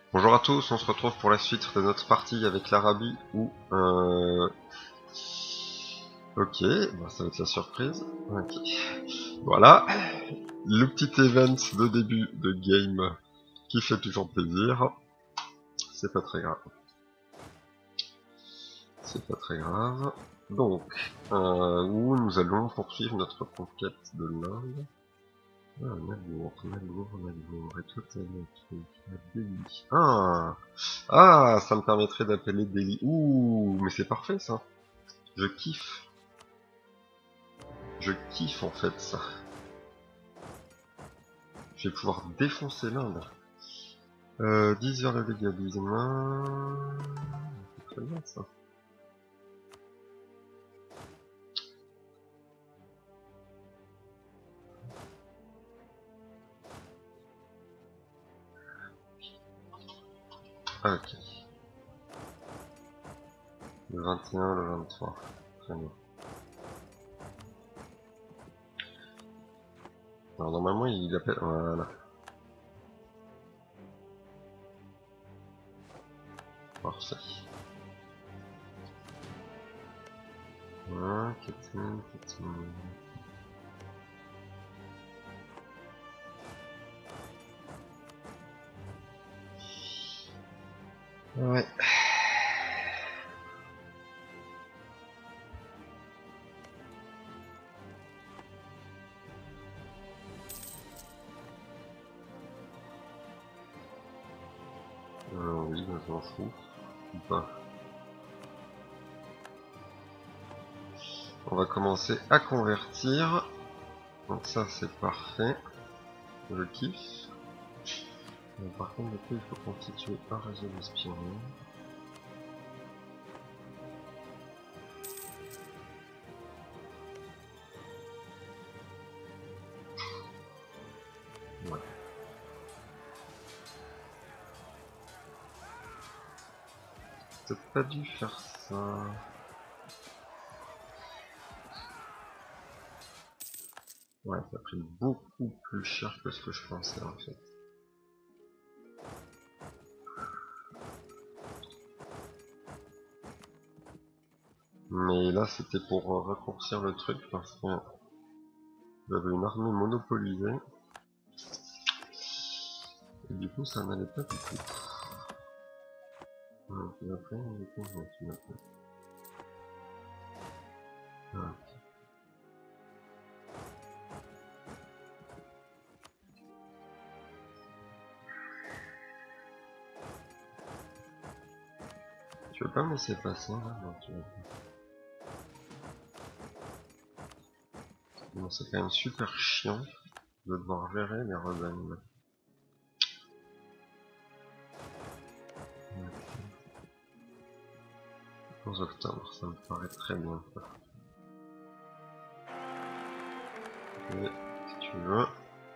Bonjour à tous, on se retrouve pour la suite de notre partie avec l'Arabie ou... Ok, bon, ça va être la surprise. Ok. Voilà, le petit event de début de game qui fait toujours plaisir. C'est pas très grave. C'est pas très grave. Donc, où nous allons poursuivre notre conquête de l'Inde. Ah, Nagour, et tout Delhi. Ah, ça me permettrait d'appeler Delhi. Ouh, mais c'est parfait ça. Je kiffe. Je kiffe en fait ça. Je vais pouvoir défoncer l'Inde. 10 vers le légalisme. C'est très bien ça. Ah, ok. Le 21, le 23. Très bien. Alors normalement il appelle... Voilà. Parfait. Voilà, Catherine. Ouais. Oui, je m'en fous. Ou pas. On va commencer à convertir. Donc ça c'est parfait. Je kiffe. Mais par contre, du coup, il faut constituer un réseau d'espionnage. Ouais. Peut-être pas dû faire ça. Ouais, ça a pris beaucoup plus cher que ce que je pensais en fait. Mais là, c'était pour raccourcir le truc parce que j'avais une armée monopolisée. Et du coup, ça n'allait pas du tout. Et après, du coup, je me suis appelé. Ah. Tu veux pas me laisser passer là? Non, tu veux pas. Bon, c'est quand même super chiant de devoir gérer les rebelles. 11 octobre, ça me paraît très bien. Et, si tu veux.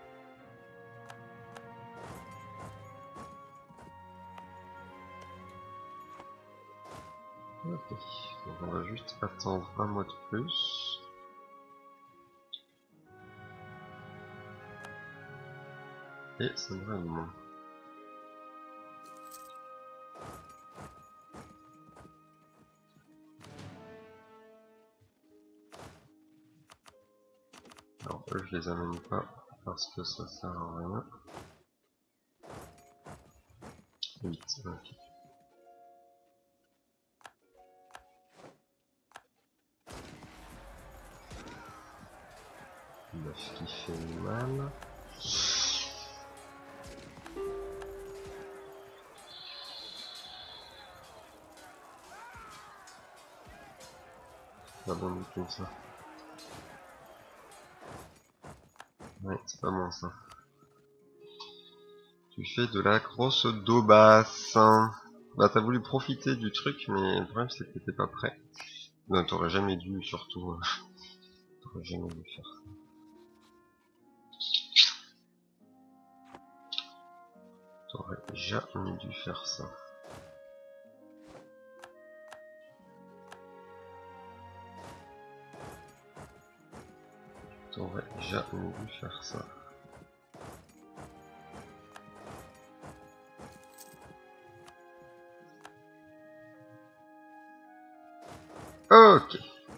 Ok. Donc on va juste attendre un mois de plus. Et ça devrait aller moins. Alors eux je les amène pas parce que ça sert à rien. 8, ok. 9 qui fait mal. Pas bon du tout ça. Ouais, c'est pas bon ça. Tu fais de la grosse daubasse. Bah t'as voulu profiter du truc, mais le problème c'est que t'étais pas prêt. Non, t'aurais jamais dû, surtout. T'aurais jamais dû faire ça. T'aurais jamais dû faire ça. T'aurais jamais dû faire ça. Ok.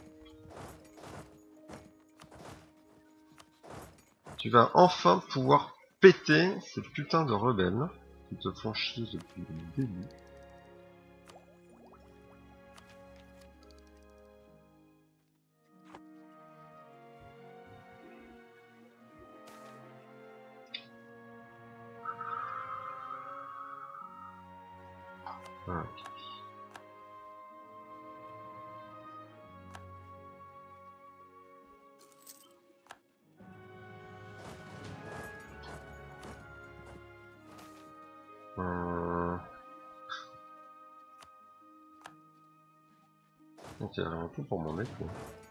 Tu vas enfin pouvoir péter ces putains de rebelles qui te font chier depuis le début. Ok. Ok, alors tout pour mon écho.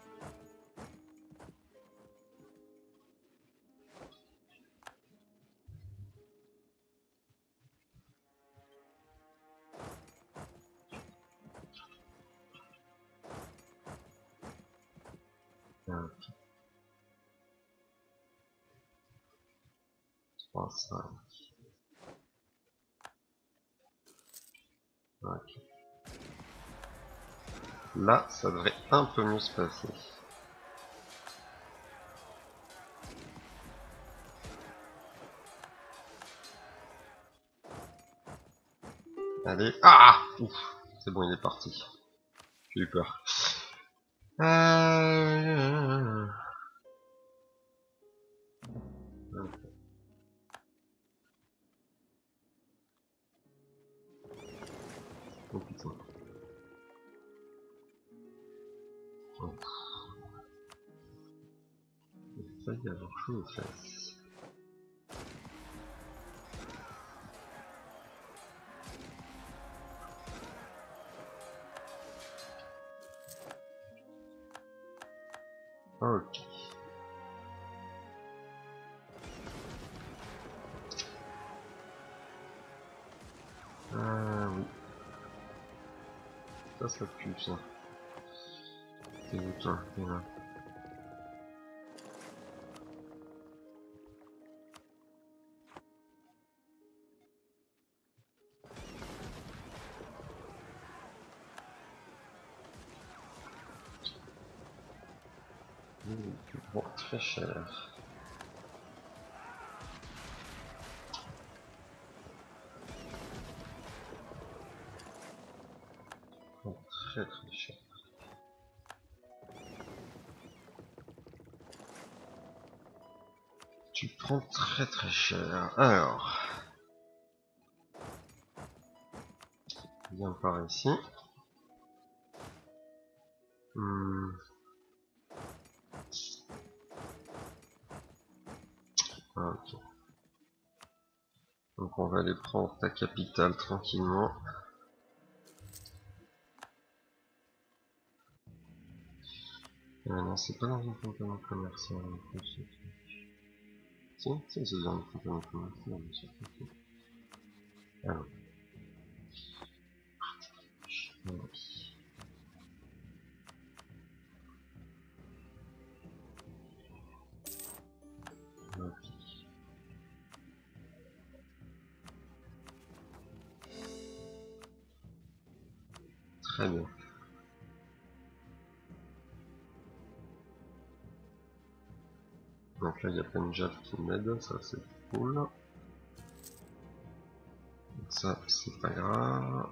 Ok. 3, 5. Ok. Là, ça devrait un peu mieux se passer. Allez. Ah ouf. C'est bon, il est parti. J'ai eu peur. Oh putain. Oh. Il a failli avoir chaud aux fesses. Ok. Oui. Ça pue ça. C'est où toi? Voilà. Bon, très cher. Bon, très très cher. Tu prends très très cher. Alors, viens par ici. Ok. Donc on va aller prendre ta capitale tranquillement. Non, c'est pas dans une compagnie commerciale. Si, c'est dans une compagnie commerciale, bien sûr. Alors, oui. Ok. Très bien. Donc là, il y a Punjab qui m'aide, ça c'est cool. Donc ça, c'est pas grave.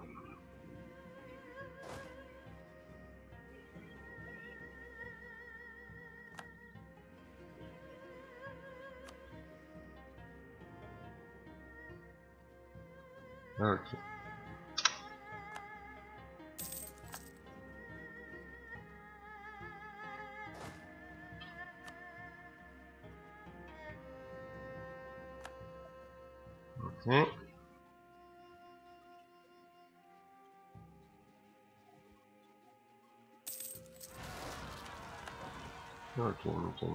Ah, ok. Ok. Ok, nickel.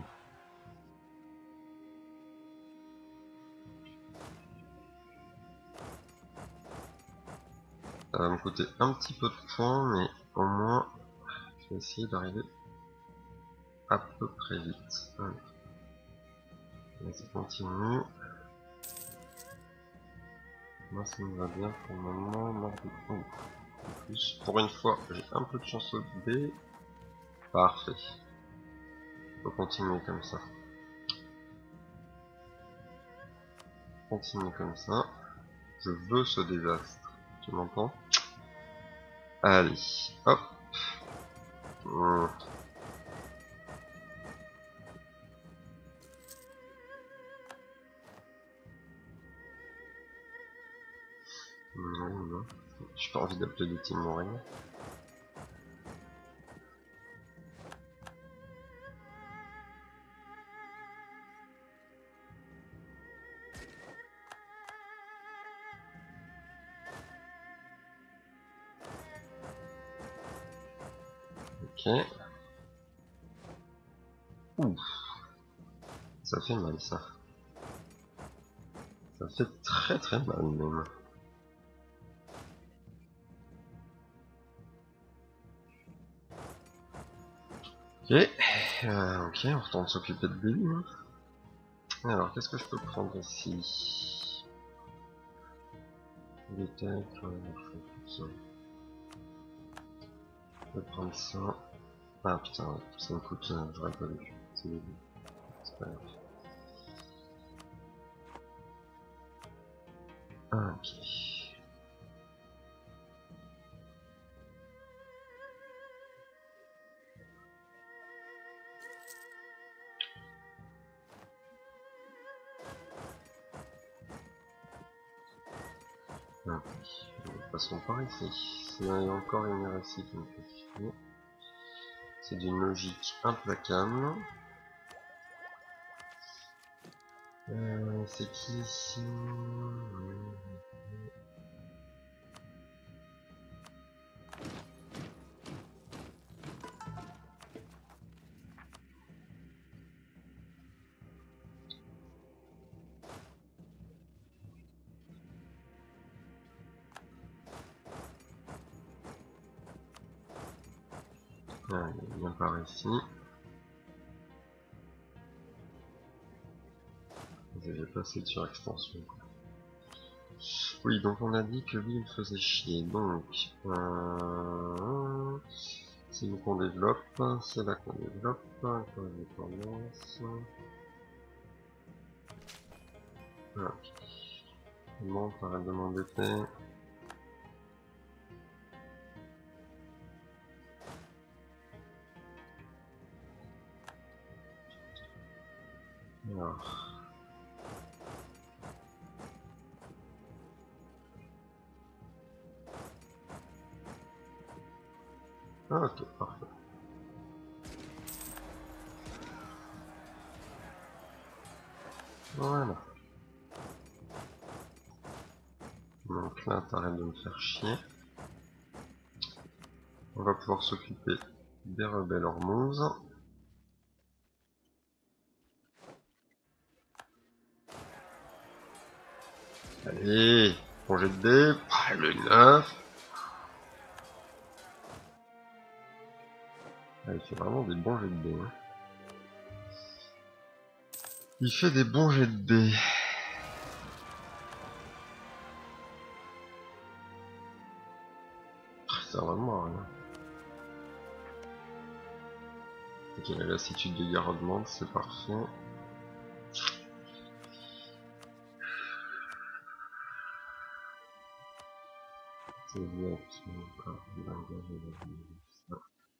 Ça va me coûter un petit peu de points, mais au moins, je vais essayer d'arriver à peu près vite. Allez. Vas-y, continue. Moi, ça me va bien pour le moment. Mort de... Oh. En plus, pour une fois, j'ai un peu de chance au dé. Parfait. Faut continuer comme ça. Continuer comme ça. Je veux ce désastre. Tu m'entends? Allez, hop. Non, non. J'ai pas envie d'appeler des Timoriens. Ok. Ouf. Ça fait mal ça. Ça fait très très mal même. Ok. Ok, on retourne s'occuper de lui. Alors, qu'est-ce que je peux prendre ici? Des têtes, ça. Je peux prendre ça. Ah putain, ça me coûte, j'aurais pas vu. C'est pas grave. Ah, ok. Ah, passons par ici. Il y a encore une RSI qui me fait chier. C'est d'une logique implacable. C'est qui ici? Ah, il vient par ici. J'ai passé sur extension. Oui, donc on a dit que lui il faisait chier. Donc, c'est nous qu'on développe, c'est là qu'on développe, qu'on dépendance. Ah, ok. Bon, arrête de m'embêter. Alors. Ah, ok, parfait. Voilà. Donc là, t'arrêtes de me faire chier. On va pouvoir s'occuper des rebelles hormones. Allez, bon jet de dés, le 9. Ah, il fait vraiment des bons jets de dés. Hein. Il fait des bons jets de dés. Ça vraiment rien. Ok, la lassitude de garde augmente, c'est parfait. C'est bien qui encore ça.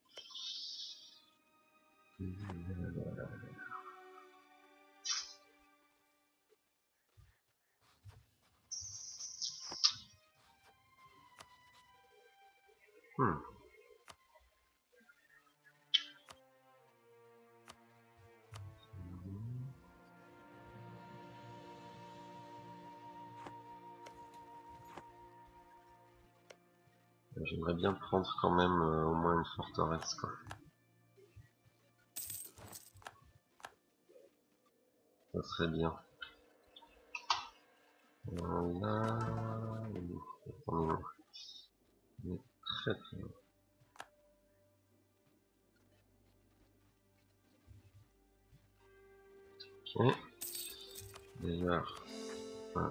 J'aimerais bien prendre quand même au moins une forteresse quoi. Ça serait bien. Là, on est très très bien. Ok. D'ailleurs, voilà.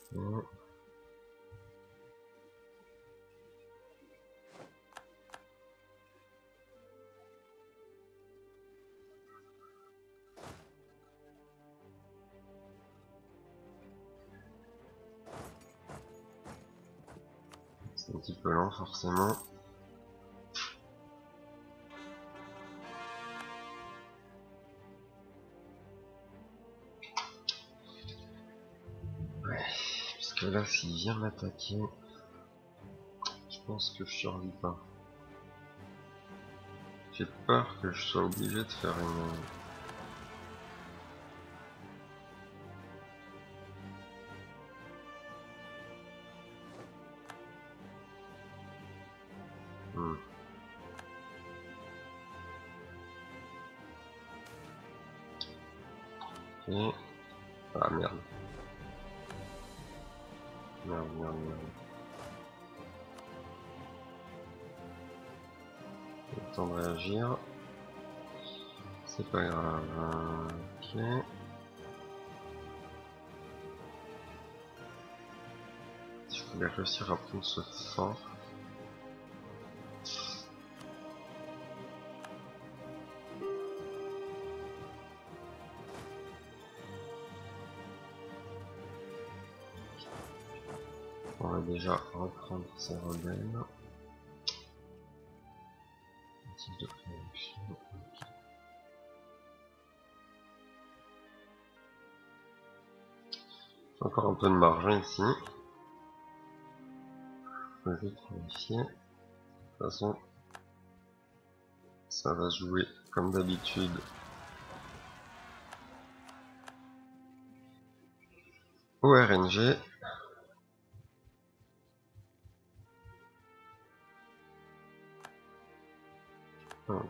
C'est un petit peu lent forcément. Ouais, parce que là s'il vient m'attaquer, je pense que je survis pas. J'ai peur que je sois obligé de faire une... Ok. Ah merde. Merde. J'ai le temps de réagir. C'est pas grave. Ok. Si je pouvais réussir à prendre ce fort. On va déjà reprendre ces rebelles. Motif de préaction. Encore un peu de marge ici. Je vais vite vérifier. De toute façon, ça va jouer comme d'habitude. Au RNG. Hum.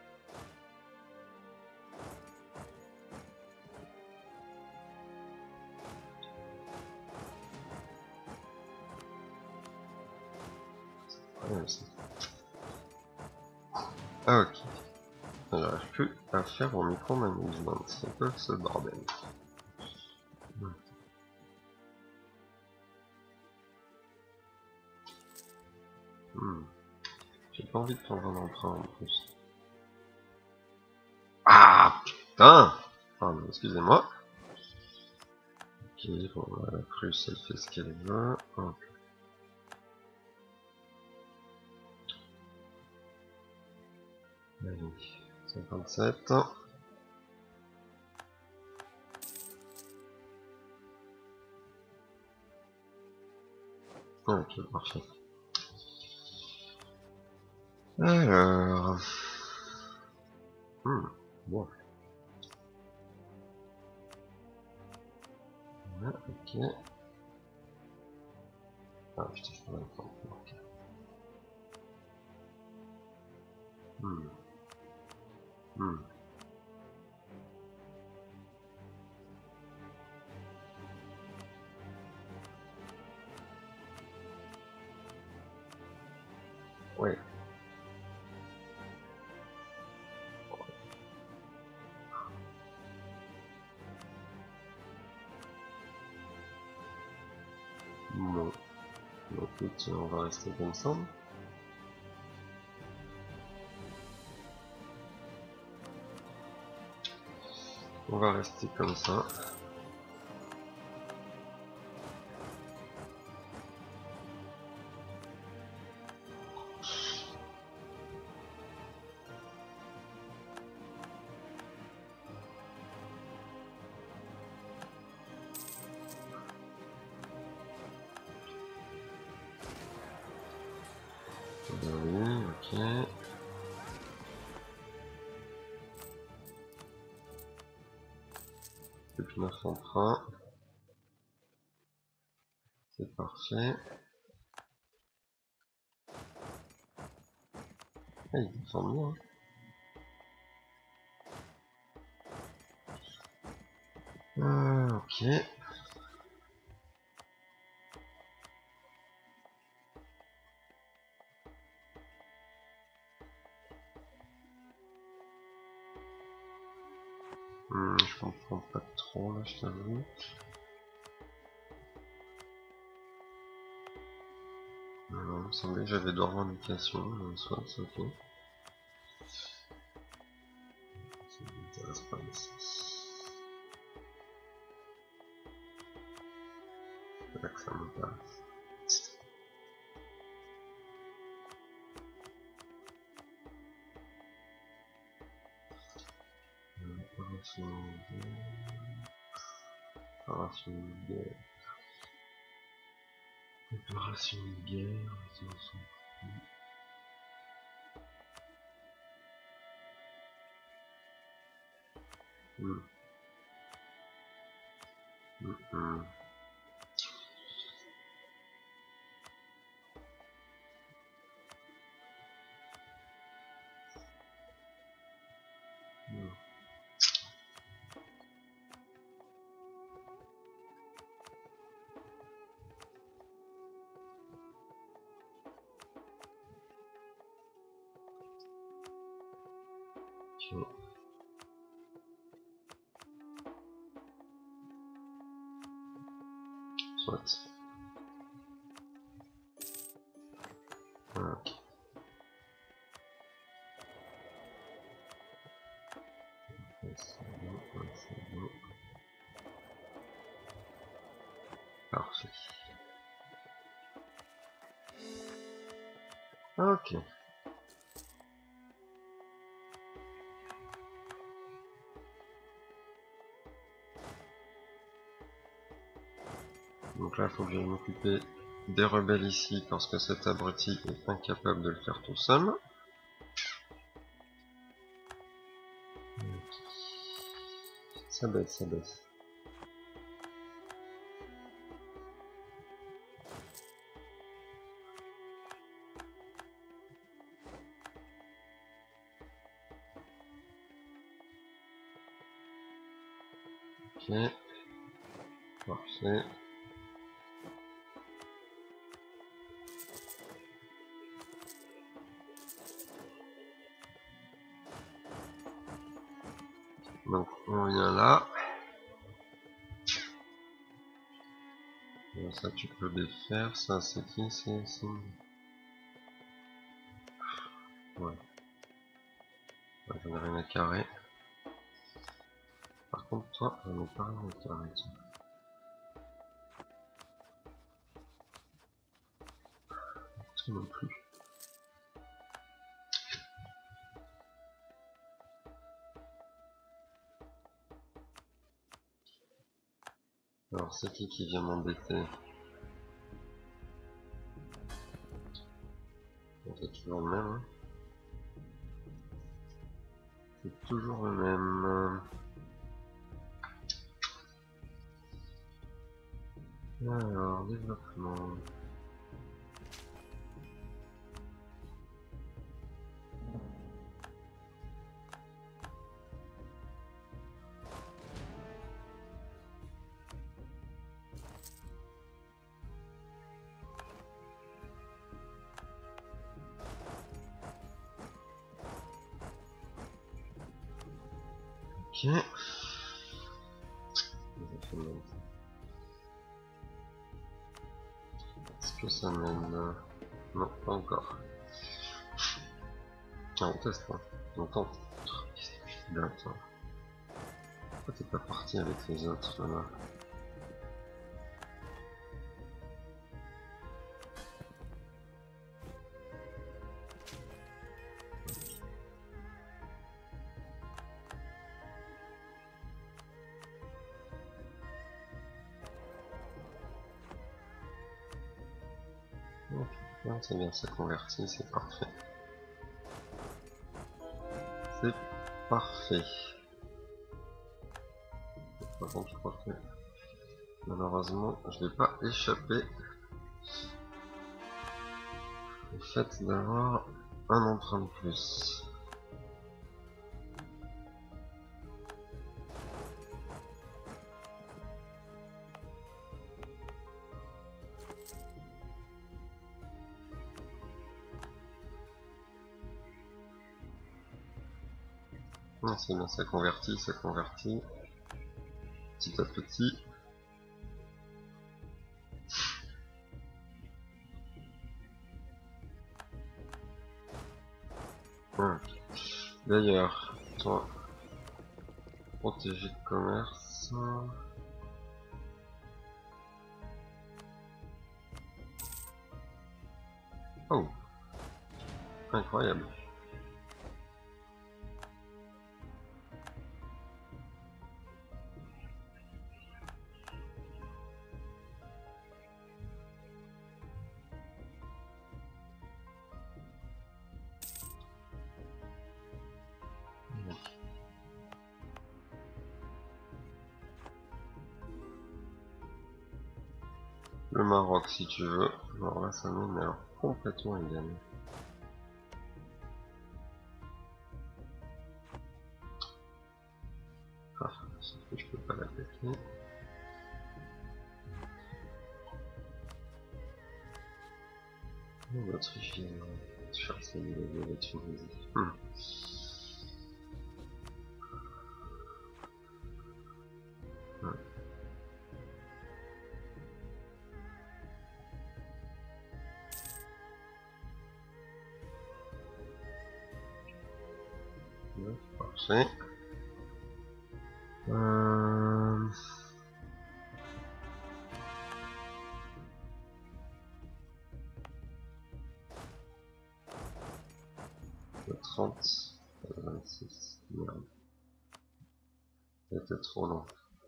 Ah ok. J'arrive plus à faire mon micro-management. C'est un peu ce bordel. J'ai pas envie de prendre un emprunt en plus. Ah putain. Pardon, excusez-moi. Ok, bon, la Prusse elle fait ce qu'elle veut. Hop. Allez, 57. Ok, parfait. Alors... bon. Ouais, ok. Ah putain, je peux pas le prendre. Ok. Ouais. Bon. Écoute, on va rester comme ça. On va rester comme ça. Oui, ok. Depuis 9 emprunts. C'est parfait. Ah, il défend bien. Ok. Je comprends pas trop là, je t'avoue. me semblait que j'avais 2 revendications, soit c'est ok. Ça m'intéresse pas ici. C'est là que ça m'intéresse. Préparation de guerre. Préparation de guerre, attention. Ok. Soit. Ok. C'est bon, c'est bon. Parfait. Ok. Donc là, il faut que j'aille m'occuper des rebelles ici parce que cet abruti est incapable de le faire tout seul. Ça baisse, ça baisse. Ok. Parfait. Donc on vient là. Ça tu peux défaire, ça c'est qui? C'est ici. Ouais. J'en ai rien à carrer. Par contre toi, j'en ai pas rien à carrer. Toi non plus. Alors c'est qui vient m'embêter? C'est toujours le même. Hein. C'est toujours le même. Alors, développement. Ok. Est-ce que ça mène... Non, pas encore. Ah, on teste, hein. On tente. Là, attends. Pourquoi t'es pas parti avec les autres, là? Non, c'est bien, c'est converti, c'est parfait. C'est parfait. Par contre, je crois que malheureusement, je vais pas échapper au fait d'avoir un emprunt de plus. Non, c'est bien, ça convertit, petit à petit. Ah. D'ailleurs, toi, protéger le commerce. Oh, incroyable. Le Maroc, si tu veux. Alors là, ça mène alors complètement égal. Ah, sauf que je peux pas l'attaquer. L'Autriche vient de faire sa de la Tunisie. Parfait. Le 30, le 26, merde. C'était trop long.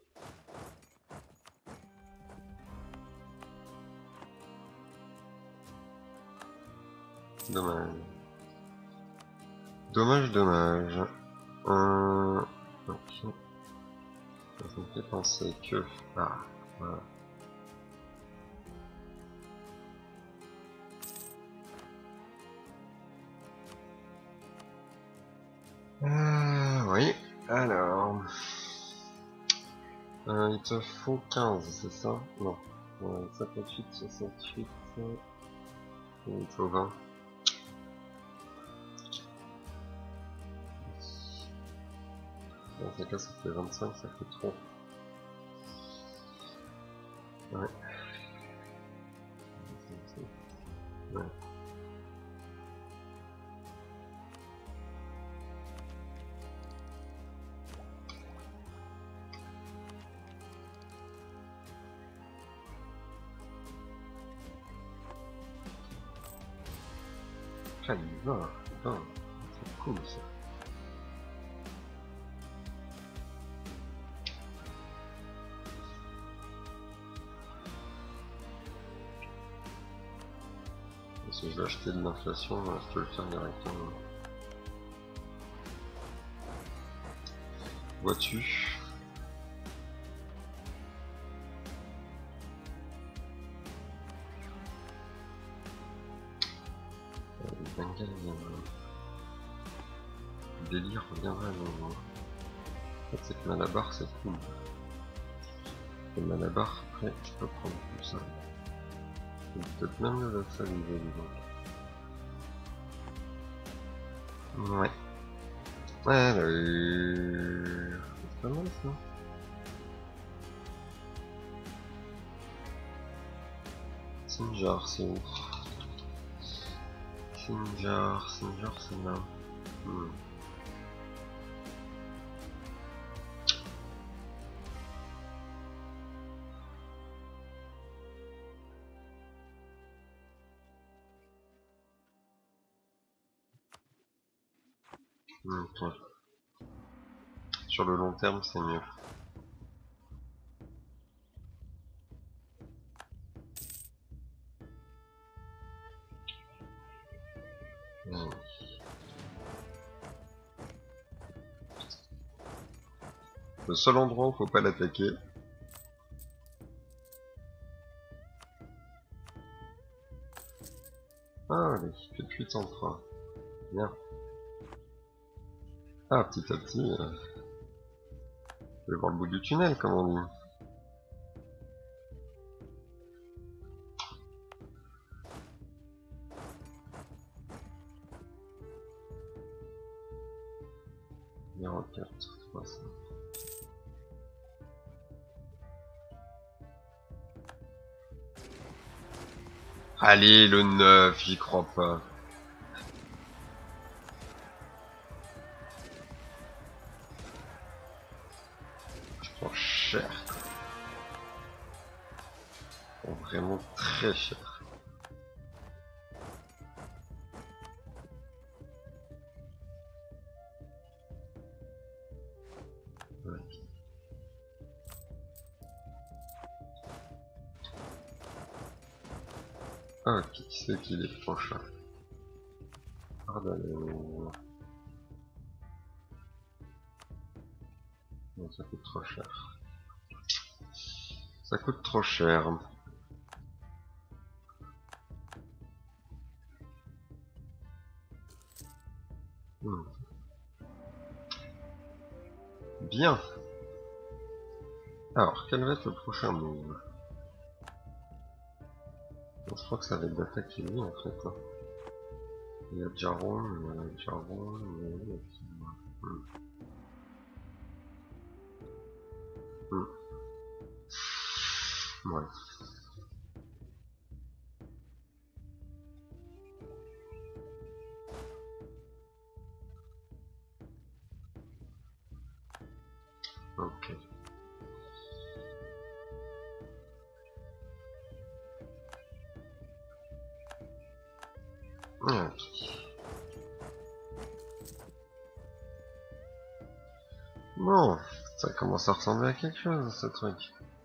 Dommage. Dommage, dommage. Ok. Ça me fait penser que... Ah, voilà. Oui. Alors... il te faut 15, c'est ça? Non. 58, 68... Il faut 20. Dans ce cas, ça fait 25, ça fait trop. Ouais. Ouais. Ah, il va, c'est cool ça. Si je veux acheter de l'inflation, je peux le faire directement. Vois-tu? Le Bengal viendra. Le délire reviendra à nouveau. En fait, c'est que Malabar, c'est cool. Et Malabar, après, je peux prendre tout ça. Peut-être même le vassaliser, donc. Ouais. C'est pas mal ça. Sinjar, c'est où? Sinjar, c'est là. Ouais. Sur le long terme, c'est mieux. Le seul endroit où faut pas l'attaquer. Ah, allez, fait de fuite en train. Bien. Ah, petit à petit, je vais voir le bout du tunnel, comme on dit. Numéro 4, 300. Allez, le 9, j'y crois pas. sont vraiment très chers. Ouais. Ah, qui c'est qui les prochains? Pardon. Non, ça coûte trop cher. Ça coûte trop cher. Bien. Alors, quel va être le prochain move? Je crois que ça va être d'attaquer lui en fait. Hein. Il y a Jaron, Ouais. Ok. Ok. Bon, ça commence à ressembler à quelque chose ce truc.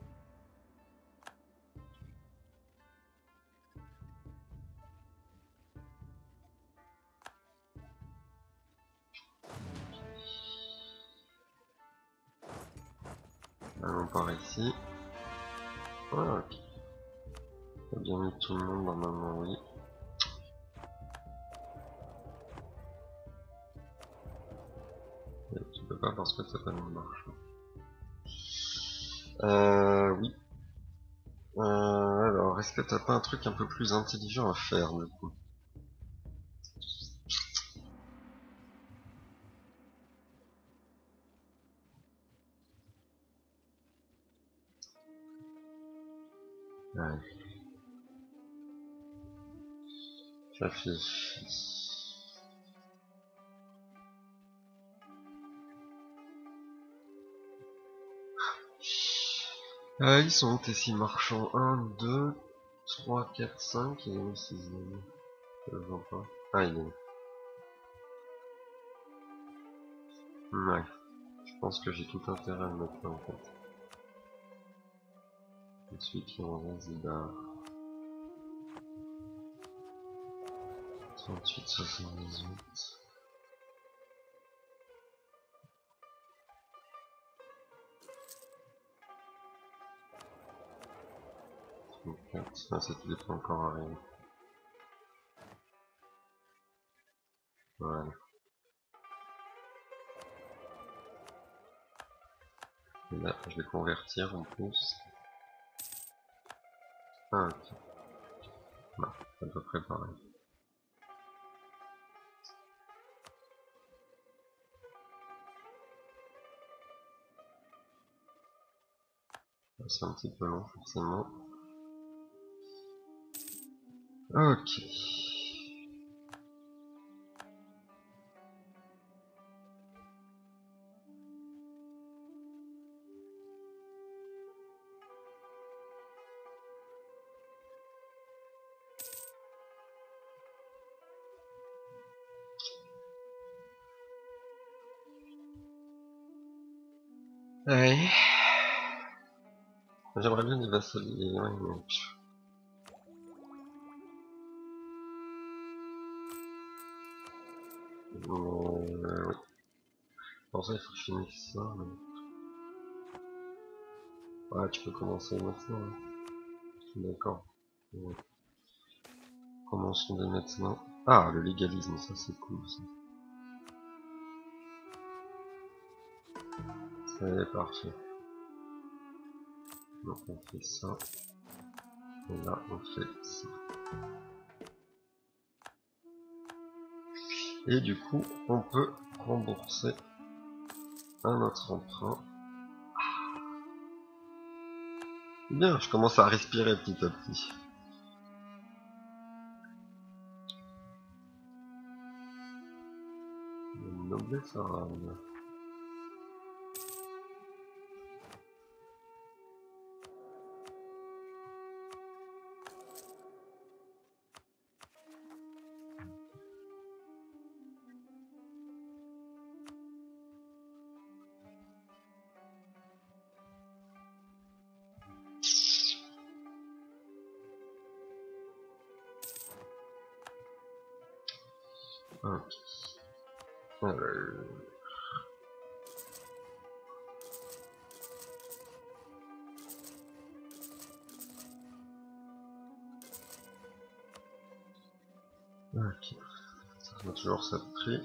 Allons par ici. Ah, ok. T'as bien mis tout le monde normalement, oui. Et tu peux pas parce que t'as pas mis le marchand. Oui. Alors, est-ce que t'as pas un truc un peu plus intelligent à faire du coup? Ouais. Chafi. Ils sont où tes 6 marchands? 1, 2, 3, 4, 5 et le 6ème. Je le vois pas. Ah, il est où? Ouais. Je pense que j'ai tout intérêt à le mettre là en fait. Celui qui en reste, il a 38, 78. 34. Ah, c'est qu'il est pas encore arrivé. Voilà. Et là, je vais convertir en plus. Ah, ok. Bah, à peu près pareil. C'est un petit peu long, forcément. Ok. Ouais. J'aimerais bien les vassaliser, ouais, mais... oui. Pour ça, il faut que je finisse ça. Mais... ouais, tu peux commencer maintenant. Hein. D'accord. Ouais. Commençons dès maintenant. Ah, le légalisme, ça c'est cool. Ça. C'est parfait. Donc on fait ça. Et là, on fait ça. Et du coup, on peut rembourser un autre emprunt. Bien, je commence à respirer petit à petit. Une noblesse arabe. Ok. Alors... Ok. Ça fait toujours ça de prix.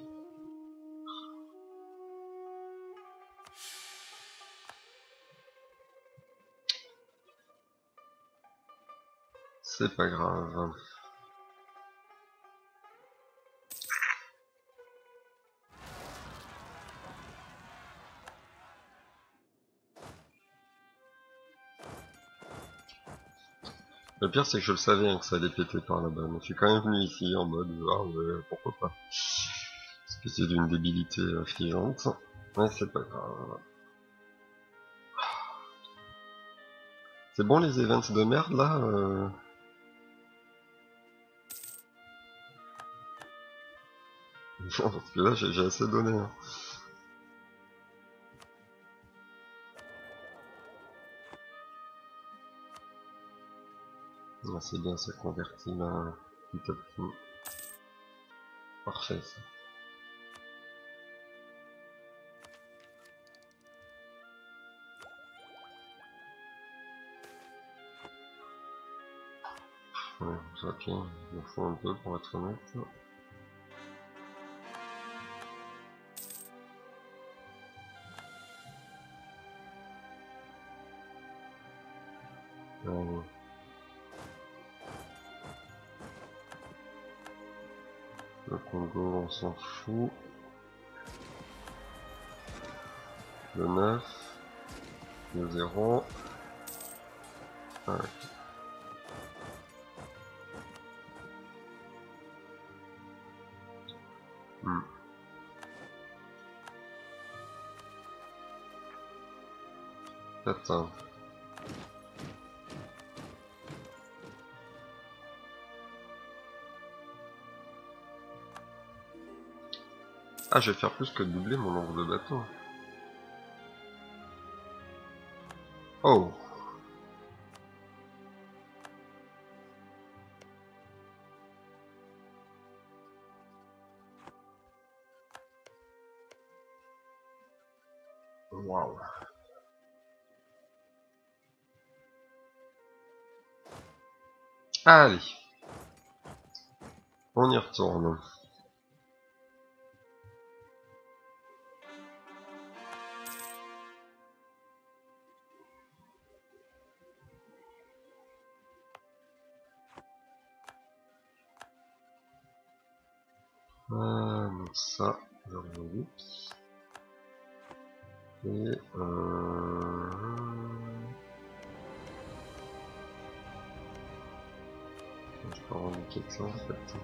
C'est pas grave. Le pire c'est que je le savais hein, que ça allait péter par là-bas, mais je suis quand même venu ici en mode ah ouais, pourquoi pas. Parce que c'est d'une débilité affligeante. Ouais c'est pas grave. C'est bon les events de merde là Parce que là j'ai assez donné. Hein. Ah, c'est bien ça convertit là petit à petit. Parfait ça. Ouais, ok, il me faut un peu pour être honnête. Euh, le Congo on s'en fout. Le 9, le 0. Ah, hmm. Attends. Ah, je vais faire plus que doubler mon nombre de bateaux. Oh. Waouh. Allez. On y retourne. Ah, donc ça, je reviens. Et je peux remonter ça en fait.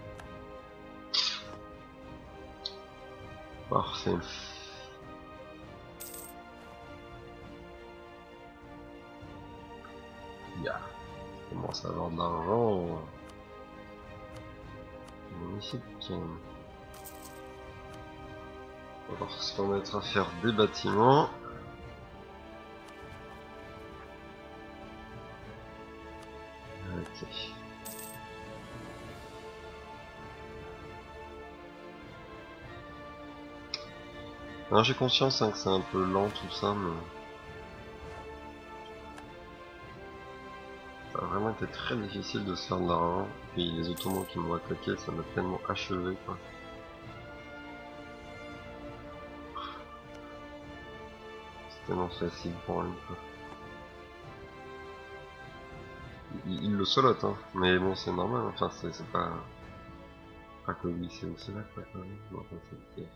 Parfait. Yeah. Je commence à avoir de l'argent. Magnifique. On va voir se remettre à faire des bâtiments. Ok. Alors j'ai conscience hein, que c'est un peu lent tout ça, mais ça a vraiment été très difficile de se faire de l'argent. Puis les Ottomans qui m'ont attaqué, ça m'a tellement achevé quoi. C'est tellement facile pour lui quoi. Il le solote hein, mais bon c'est normal, enfin c'est pas... Cracovie c'est aussi là quoi quand même. Non, enfin, c'est Kiev.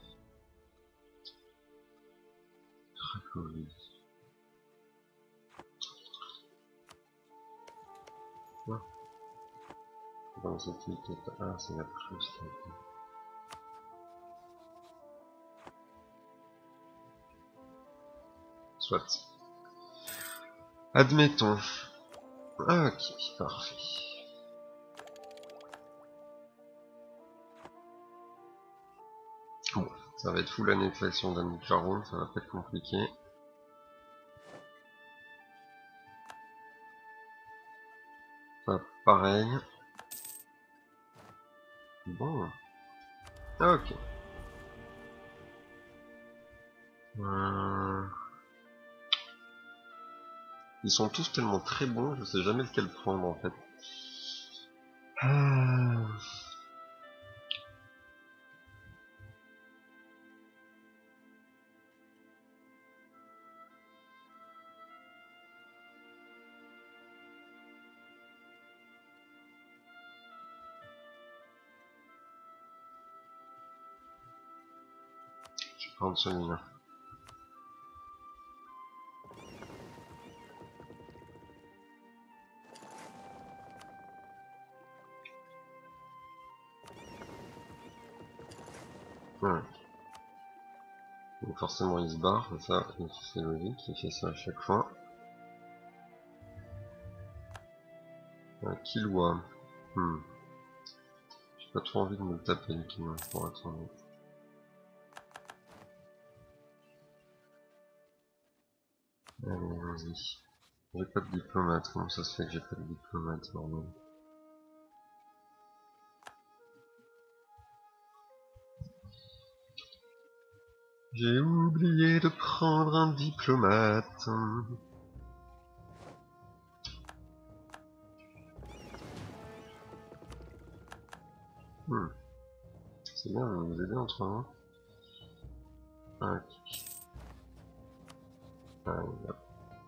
Cracovie. Ah, dans cette étiquette, ah c'est la plus. Soit. Admettons. Ah, ok, parfait. Bon, ça va être full annexion d'un Jaron, ça va pas être compliqué. Ça, pareil. Bon. Ah, ok. Ils sont tous tellement très bons, je sais jamais lequel prendre en fait. Je vais prendre celui-là. Ouais. Donc forcément il se barre, ça c'est logique, il fait ça à chaque fois. Killua. J'ai pas trop envie de me le taper le Killua pour être honnête. Allez, vas-y. J'ai pas de diplomate, comment ça se fait que j'ai pas de diplomate, bordel? J'ai oublié de prendre un diplomate. C'est bien, vous vous aidez entre vous. Ok. Allez, hop.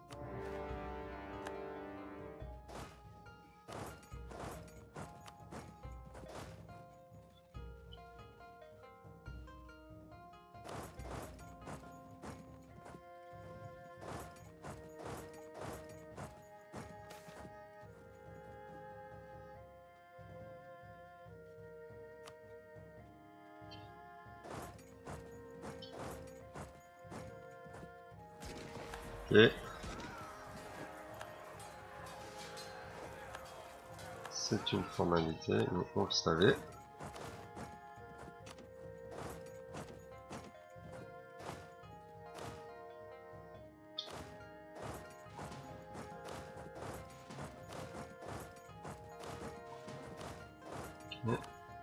Ok. C'est une formalité, mais on le savait. Ok.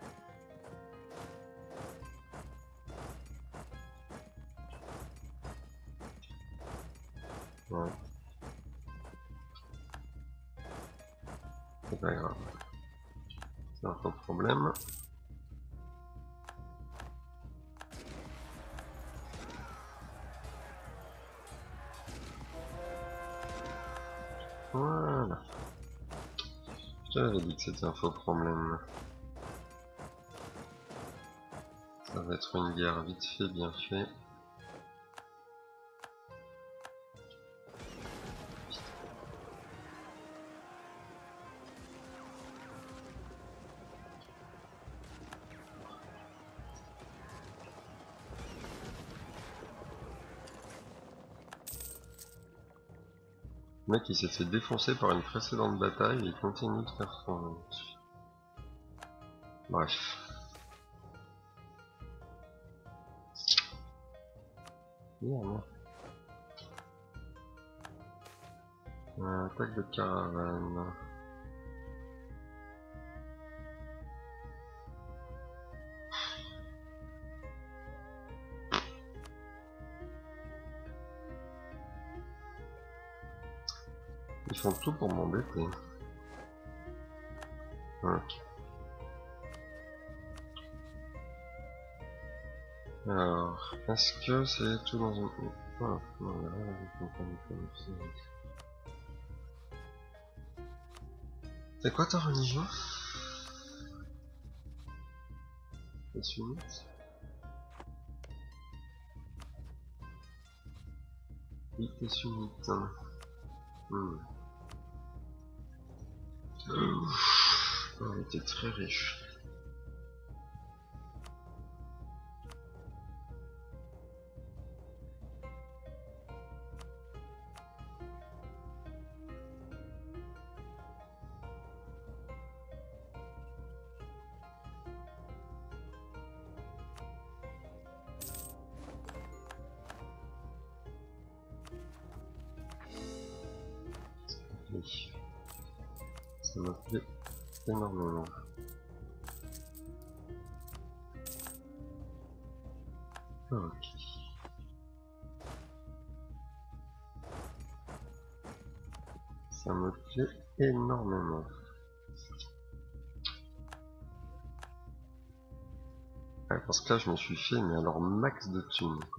Ouais. C'est pas grave. C'est un faux problème. Voilà. Je t'avais dit que c'était un faux problème. Ça va être une guerre vite fait, bien fait. Le mec il s'est fait défoncer par une précédente bataille et il continue de faire son... Bref. Merde. Attaque de caravane. Ils font tout pour m'embêter. Ok. Alors, est-ce que c'est tout dans une... Ah, non, là, je comprends pas. C'est quoi ta religion? T'es sunnite? Oui, t'es sunnite. On était très riche. Oui. Ça m'a plaît énormément. Ok. Ça me plaît énormément. Ouais, parce que là, je me suis fait, mais alors max de thunes, quoi.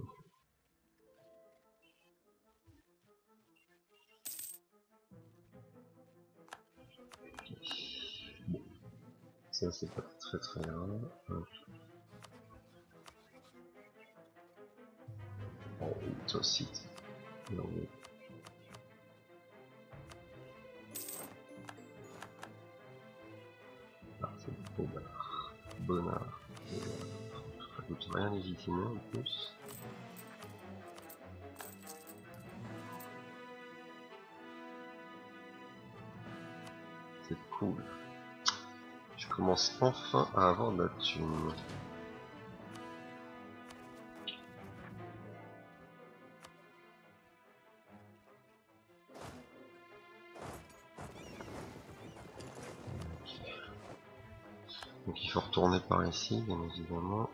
Bon, ça c'est pas très très grave. Oh, toi aussi. Non, mais... Ah, c'est bonnard. Bonnard. Ça coûte rien légitimé en plus. C'est cool. Je commence enfin à avoir de la thune. Donc il faut retourner par ici, bien évidemment.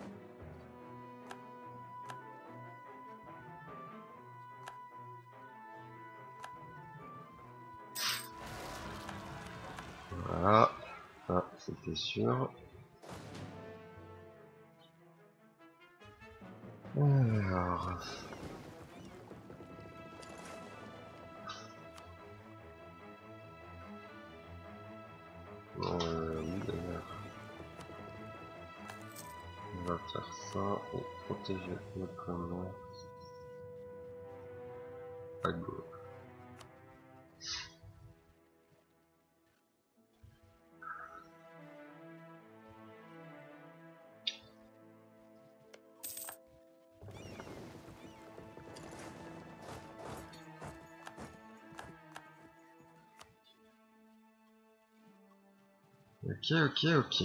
Voilà. Ah, c'était sûr. Alors... oui, d'ailleurs. On va faire ça et protéger le commerce à gauche. Ok.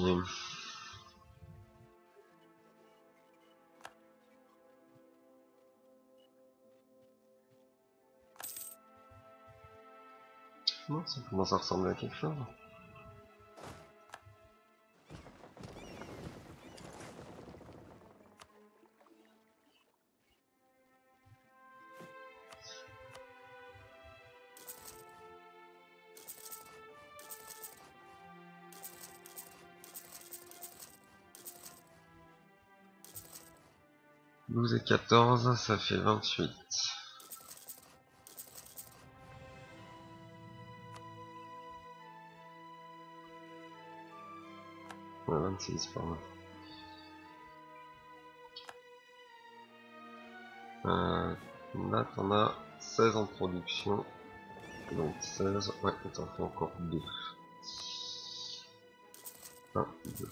Non, ça commence à ressembler à quelque chose. 12 et 14, ça fait 28. Ouais, 26, pardon. Là, t'en as 16 en production. Donc 16, ouais, t'en fais encore 2. 1, 2.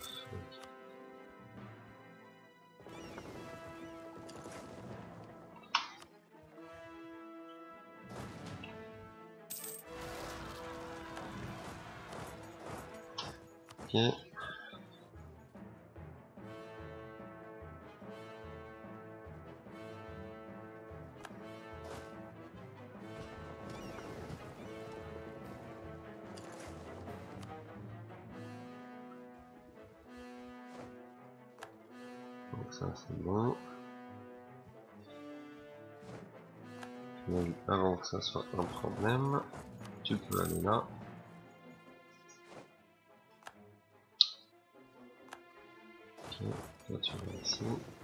Ok. Donc ça c'est bon. Donc, avant que ça soit un problème, tu peux aller là. Ok, toi tu vas ici.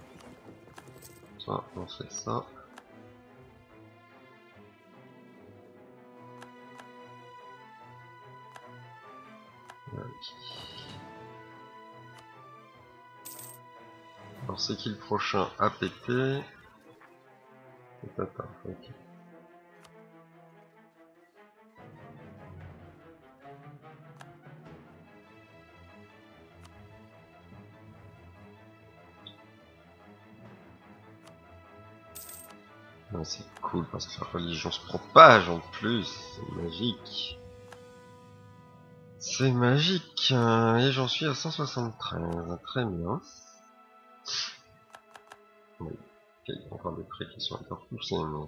Toi on fait ça. Alors c'est qui le prochain à péter? C'est Tata, ok. C'est cool parce que la religion se propage en plus, c'est magique. C'est magique, et j'en suis à 173, très bien. Oui, il y a encore des prix qui sont encore poussés, mais...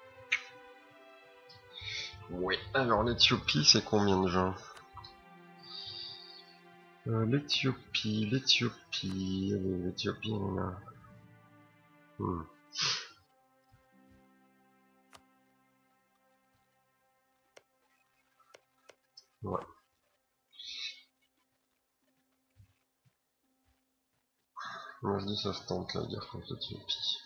Oui, alors l'Éthiopie, c'est combien de gens? L'Éthiopie, allez, l'Éthiopie, on a... Ouais. Moi je dis ça se tente la guerre contre l'Éthiopie.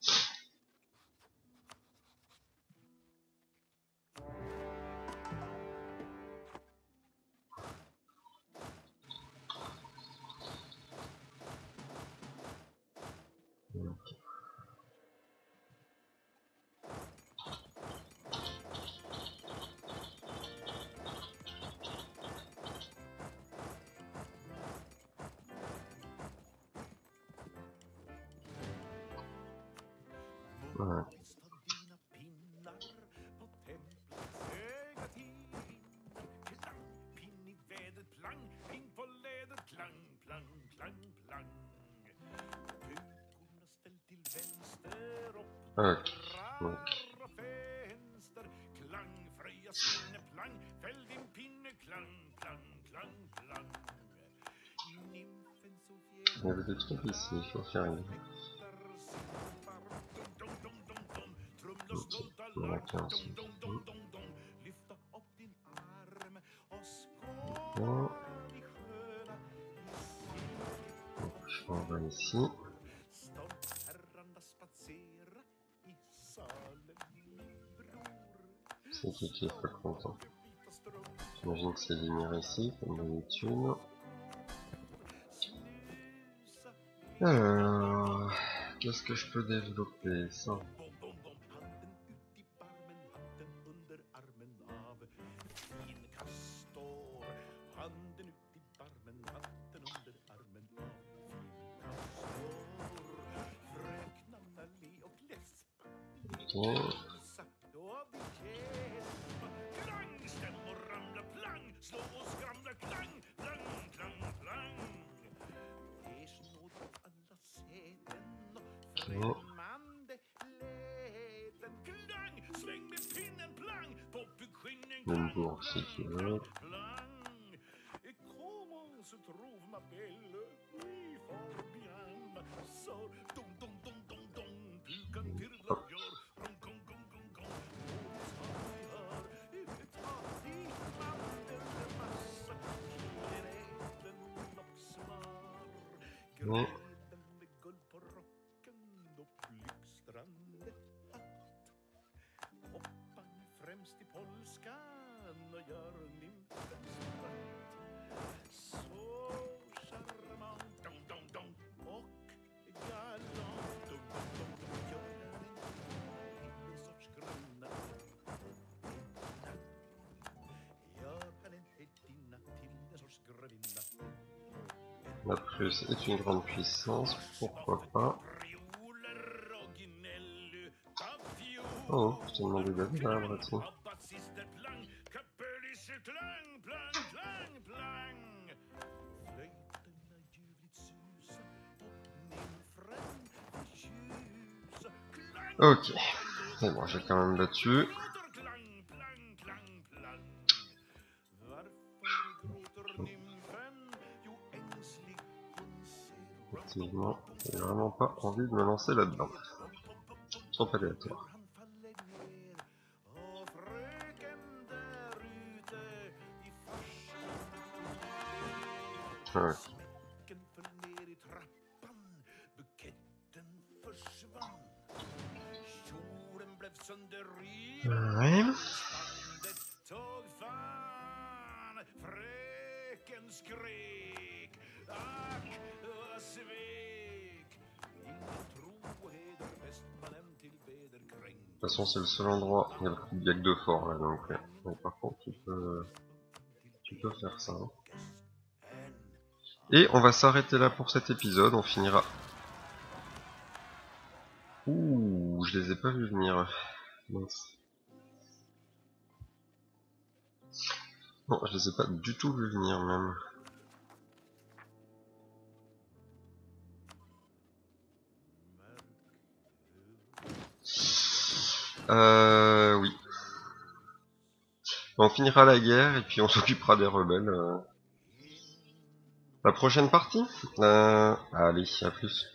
Okay. Ouais. Ok, donc. Il y avait des trucs ici, il faut faire une. Ok, on va faire ensuite. Bon. Donc, on va ici. C'est qui est pas content. J'imagine que c'est Vimir ici, comme d'habitude. Alors, qu'est-ce que je peux développer ça? Okay. Limbourg, si tu veux. Hop. Bon. La Prusse est une grande puissance, pourquoi pas. Oh, je t'ai demandé d'aller là, Brati. Ok, c'est bon, j'ai quand même battu. Effectivement, j'ai vraiment pas envie de me lancer là-dedans. Trop aléatoire. Ouais. Ouais. De toute façon, c'est le seul endroit où il y a que 2 forts là, donc par contre, tu peux faire ça. Hein. Et on va s'arrêter là pour cet épisode, on finira. Ouh, je les ai pas vus venir. Mince. Non, je les ai pas du tout vus venir même. Oui. On finira la guerre et puis on s'occupera des rebelles. La prochaine partie allez, à plus.